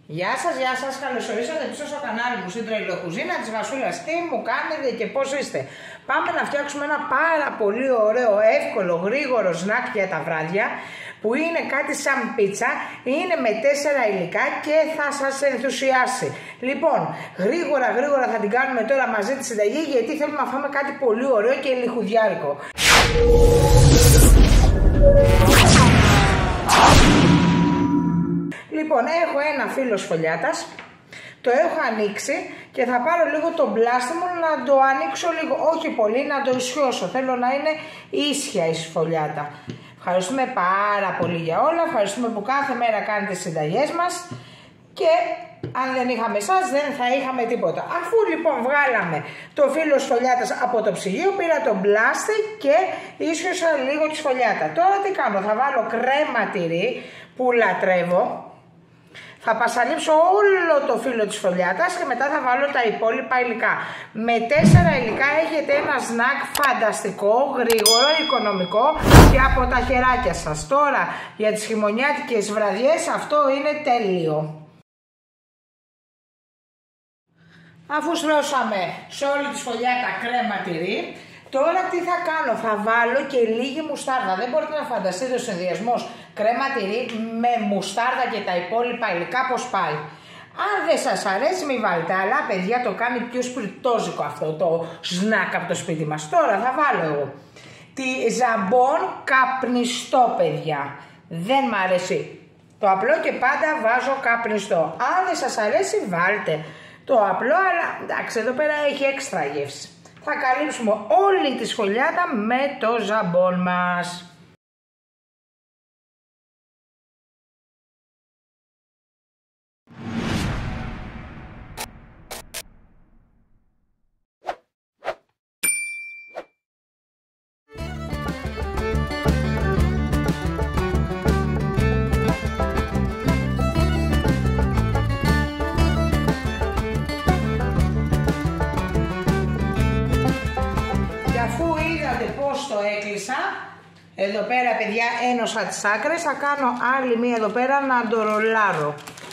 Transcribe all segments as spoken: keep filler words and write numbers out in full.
Γεια σας, γεια σας, καλώς ορίσατε πίσω στο κανάλι μου στην Τρελοκουζίνα της Βασούλας. Τι μου κάνετε και πώς είστε? Πάμε να φτιάξουμε ένα πάρα πολύ ωραίο, εύκολο, γρήγορο σνακ για τα βράδια, που είναι κάτι σαν πίτσα, είναι με τέσσερα υλικά και θα σας ενθουσιάσει. Λοιπόν, γρήγορα γρήγορα θα την κάνουμε τώρα μαζί τη συνταγή, γιατί θέλουμε να φάμε κάτι πολύ ωραίο και λιχουδιάρικο. Λοιπόν, έχω ένα φύλλο σφολιάτας, το έχω ανοίξει και θα πάρω λίγο το μπλάστη μου να το ανοίξω λίγο, όχι πολύ, να το ισιώσω. Θέλω να είναι ίσια η σφολιάτα. Ευχαριστούμε πάρα πολύ για όλα, ευχαριστούμε που κάθε μέρα κάνετε τις συνταγές μας και αν δεν είχαμε εσάς δεν θα είχαμε τίποτα. Αφού λοιπόν βγάλαμε το φύλλο σφολιάτας από το ψυγείο, πήρα το μπλάστη και ίσιοσα λίγο τη σφολιάτα. Τώρα τι κάνω, θα βάλω κρέμα τυρί που λατρεύω. Θα πασαλείψω όλο το φύλλο της σφολιάτας και μετά θα βάλω τα υπόλοιπα υλικά. Με τέσσερα υλικά έχετε ένα σνακ φανταστικό, γρήγορο, οικονομικό και από τα χεράκια σας. Τώρα για τις χειμωνιάτικες βραδιές αυτό είναι τέλειο. Αφού στρώσαμε σε όλη τη σφολιάτα κρέμα τυρί, τώρα τι θα κάνω, θα βάλω και λίγη μουστάρδα. Δεν μπορείτε να φανταστείτε ο συνδυασμός κρέμα τυρί με μουστάρδα και τα υπόλοιπα υλικά πως πάει. Αν δεν σας αρέσει μη βάλετε, αλλά παιδιά το κάνει πιο σπιρτόζικο αυτό το σνακ από το σπίτι μας. Τώρα θα βάλω εγώ τη ζαμπόν καπνιστό, παιδιά. Δεν μ' αρέσει το απλό και πάντα βάζω καπνιστό. Αν δεν σας αρέσει βάλτε το απλό, αλλά εντάξει εδώ πέρα έχει έξτρα γεύση. Θα καλύψουμε όλη τη σφολιάτα με το ζαμπόν μας. Το έκλεισα, εδώ πέρα παιδιά ένωσα τις άκρες, θα κάνω άλλη μία εδώ πέρα να το ρολάρω.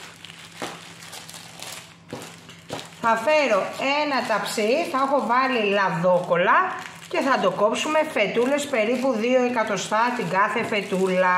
Θα φέρω ένα ταψί, θα έχω βάλει λαδόκολλα και θα το κόψουμε φετούλες περίπου δύο εκατοστά την κάθε φετούλα.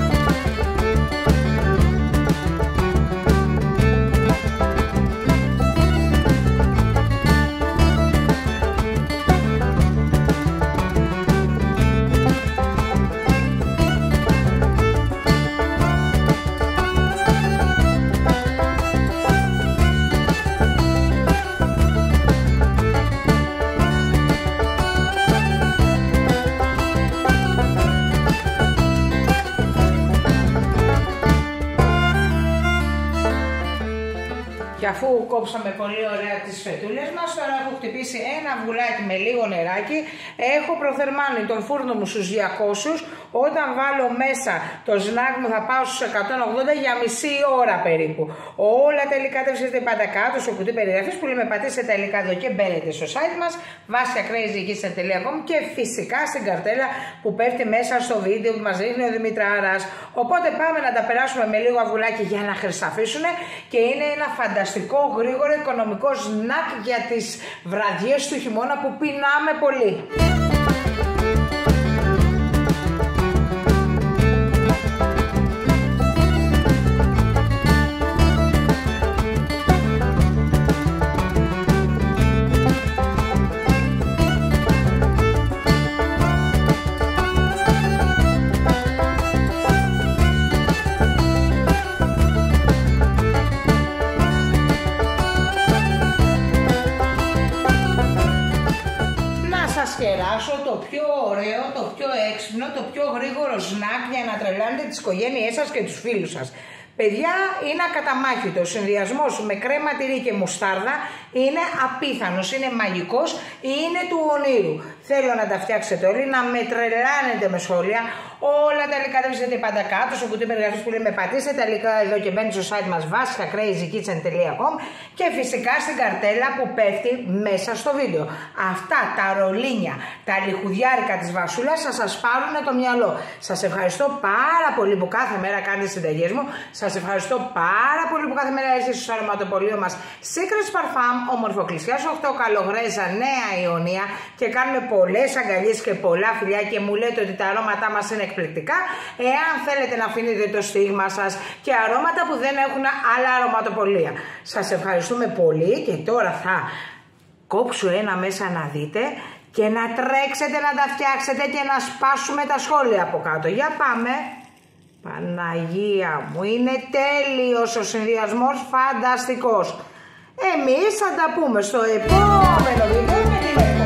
Και αφού κόψαμε πολύ ωραία τις φετούλες μας, τώρα έχω χτυπήσει ένα αυγουλάκι με λίγο νεράκι. Έχω προθερμάνει τον φούρνο μου στους διακόσιους. Όταν βάλω μέσα το σνακ μου θα πάω στους εκατόν ογδόντα για μισή ώρα περίπου. Όλα τα υλικά τα βρίσκεται πάντα κάτω στο κουτί περιγραφής που λέμε πατήστε τα υλικά εδώ και μπαίνετε στο site μας βασια crazy kitchen τελεία com και φυσικά στην καρτέλα που πέφτει μέσα στο βίντεο που μας δείχνει ο Δημητράρας. Οπότε πάμε να τα περάσουμε με λίγο αυγουλάκι για να χρυσαφίσουν και είναι ένα φανταστικό, γρήγορο, οικονομικό σνακ για τις βραδιές του χειμώνα που πεινάμε πολύ. Κεράσω το πιο ωραίο, το πιο έξυπνο, το πιο γρήγορο σνακ για να τρελάνετε τις οικογένειές σας και τους φίλους σας. Παιδιά, είναι ακαταμάχητο. Ο συνδυασμός με κρέμα τυρί και μουστάρδα είναι απίθανος, είναι μαγικός, είναι του ονείρου. Θέλω να τα φτιάξετε όλοι, να με τρελάνετε με σχόλια. Όλα τα υλικά τα βρίσκεται πάντα κάτω στο κουτί περιγραφής που λέμε πατήστε τα υλικά εδώ και μπαίνει στο site μας βασικα crazy kitchen τελεία com και φυσικά στην καρτέλα που πέφτει μέσα στο βίντεο. Αυτά τα ρολίνια, τα λιχουδιάρικα της Βασούλας θα σας πάρουν το μυαλό. Σας ευχαριστώ πάρα πολύ που κάθε μέρα κάνετε συνταγές μου. Σας ευχαριστώ πάρα πολύ που κάθε μέρα έρχεστε στο αρωματοπωλείο μας Secrets Parfum, Ομορφοκλησιάς οκτώ, Καλογρέζα, Νέα Ιωνία και κάνουμε πολλές αγκαλιές και πολλά φιλιά και μου λέτε ότι τα αρώματά μας είναι εκπληκτικά. Εάν θέλετε να αφήνετε το στίγμα σας και αρώματα που δεν έχουν άλλα αρωματοπωλεία. Σας ευχαριστούμε πολύ και τώρα θα κόψω ένα μέσα να δείτε και να τρέξετε να τα φτιάξετε και να σπάσουμε τα σχόλια από κάτω. Για πάμε. Παναγία μου, είναι τέλειος ο συνδυασμός, φανταστικός. Εμείς θα τα πούμε στο επόμενο βίντεο με την